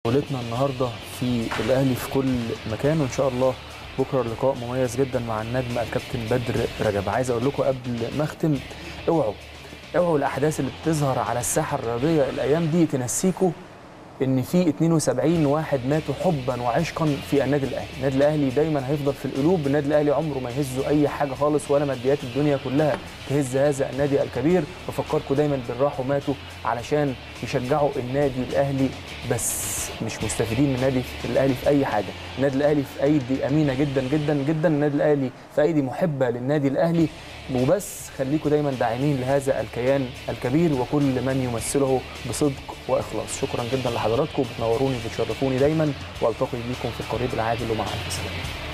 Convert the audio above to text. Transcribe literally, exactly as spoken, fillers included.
جولتنا النهارده في الاهلي في كل مكان، وان شاء الله بكره لقاء مميز جدا مع النجم الكابتن بدر رجب. عايز اقول لكم قبل ما اختم، اوعوا اوعوا الاحداث اللي بتظهر على الساحه الرياضيه الايام دي تنسيكوا ان في اتنين وسبعين واحد ماتوا حبا وعشقا في النادي الاهلي. النادي الاهلي دايما هيفضل في القلوب. النادي الاهلي عمره ما يهزه اي حاجه خالص، ولا ماديات الدنيا كلها تهز هذا النادي الكبير. بفكركم دايما بالراحوا ماتوا علشان يشجعوا النادي الاهلي، بس مش مستفيدين من النادي الاهلي في اي حاجه. النادي الاهلي في ايدي امينه جدا جدا جدا، النادي الاهلي في ايدي محبه للنادي الاهلي، وبس خليكم دايما داعمين لهذا الكيان الكبير وكل من يمثله بصدق واخلاص. شكرا جدا لحضراتكم، بتنوروني وبتشرفوني دايما، والتقي بكم في القريب العاجل ومع الف سلامه.